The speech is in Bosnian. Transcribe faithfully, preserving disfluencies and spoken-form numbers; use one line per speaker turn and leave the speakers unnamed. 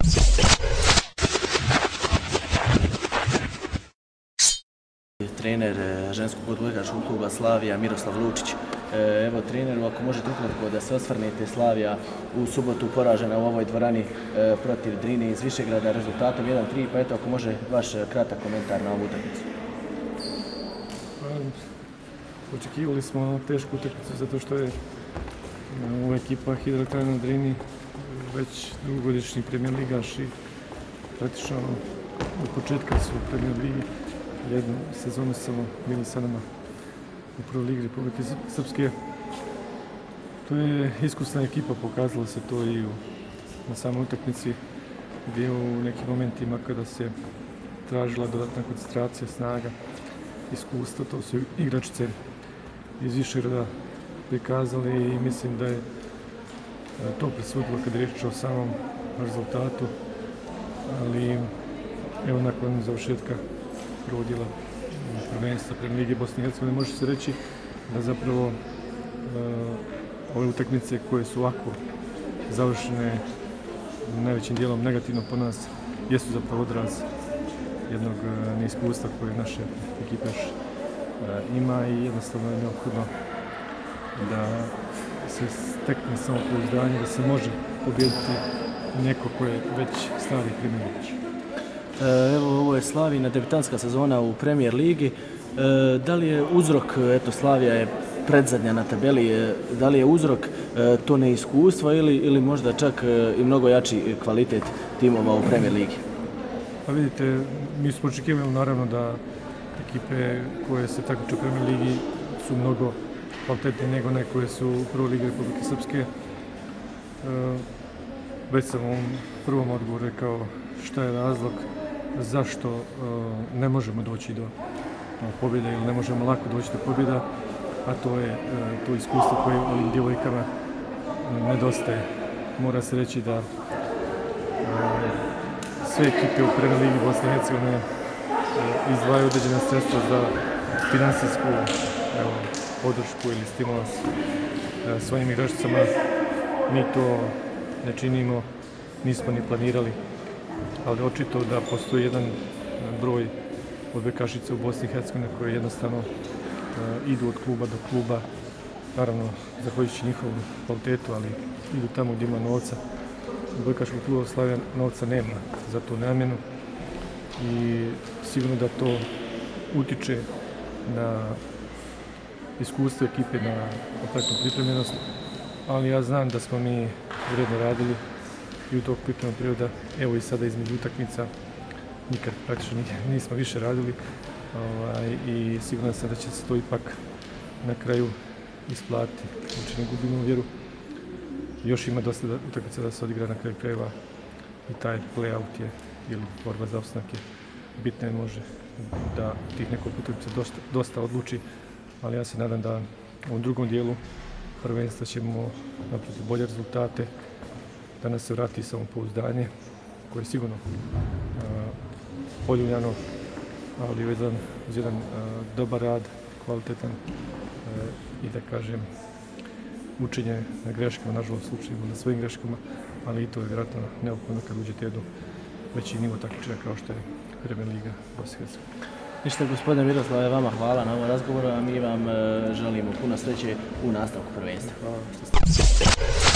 Trener ženskog odbojkaškog kluba Slavija Miroslav Lučić. Evo treneru, ako možete ukratko da se osvrnete, Slavija u subotu poražena u ovoj dvorani protiv Drine iz Višegrada rezultatom jedan tri, pa eto ako može vaš kratak komentar na ovu utakmicu.
Očekivali smo tešku utakmicu zato što je ova ekipa Hidroelektrana na Drini već dugogodišnji premijer ligaš i praktično od početka su u premijer ligi. Jednu sezonu samo bili sa nama u prvoj ligi Republike Srpske. To je iskusna ekipa, pokazalo se to i u, na samoj utakmici gdje u nekim momentima kada se tražila dodatna koncentracija, snaga, iskustva, to su igračice iz Višegrada prikazali i mislim da je to presudilo kad je riječ o samom rezultatu, ali evo nakon završetka prvog dijela prvenstva Premijer lige Bosne i Hercegovine može se reći da zapravo uh, ove utakmice koje su ovako završene najvećim dijelom negativno po nas jesu zapravo odraz jednog uh, neiskustva koje naše ekipe još uh, ima i jednostavno je neophodno da se stekne samopouzdanje, da se može pobijediti neko ko je već stari Premijer ligaš.
Evo, ovo je Slavijina debitanska sezona u Premijer ligi. Da li je uzrok, eto Slavija je predzadnja na tabeli, da li je uzrok to neiskustvo ili, ili možda čak i mnogo jači kvalitet timova u Premijer ligi?
Pa vidite, mi smo očekivali naravno da ekipe koje se takmiče u Premijer ligi su mnogo kvalitetnije nego one koje su u prvoj ligi Republike Srpske. Već sam u ovom prvom odgovoru rekao šta je razlog zašto uh, ne možemo doći do uh, pobjede ili ne možemo lako doći do pobjeda, a to je uh, to iskustvo koje ovim djevojkama uh, nedostaje. Mora se reći da uh, sve ekipe u Premijer ligi Bosne i Hercegovine uh, izdvajaju određena sredstva za finansijsku evo, podršku ili stimulans uh, svojim igračicama. Mi to ne činimo, nismo ni planirali, ali očito da postoji jedan broj odbojkašica u Bosni i Hercegovini koje jednostavno uh, idu od kluba do kluba, naravno zahvaljujući njihovu kvalitetu, ali idu tamo gdje ima novca. Odbojkaškog kluba Slavija novca nema za tu namjenu i sigurno da to utiče na iskustvo ekipe, na kompletnu pripremljenost, ali ja znam da smo mi vredno radili i u tog pripremnog perioda, evo i sada između utakmica, nikad praktično nismo više radili ovaj, i sigurno sam da će se to ipak na kraju isplatiti. Znači ne gubimo vjeru. Još ima dosta utakmica da se odigra na kraju krajeva i taj play-out je ili borba za opstanak je bitno je može da tih nekoliko utakmica dosta, dosta odluči, ali ja se nadam da u drugom dijelu prvenstva ćemo napraviti bolje rezultate, da nas se vrati samopouzdanje koje je sigurno uh, poljuljano, ali uz jedan, uz jedan uh, dobar rad, kvalitetan uh, i da kažem učenje na greškama, nažalost slučajima na svojim greškama, ali i to je vjerojatno neophodno kad uđete jednu veći nivo takmičenja kao što je Premijer liga Bosne i Hercegovine.
Ništa, gospodine Miroslave, vama hvala na ovom razgovoru, a mi vam želimo puno sreće u nastavku prvenstva.
Hvala što ste...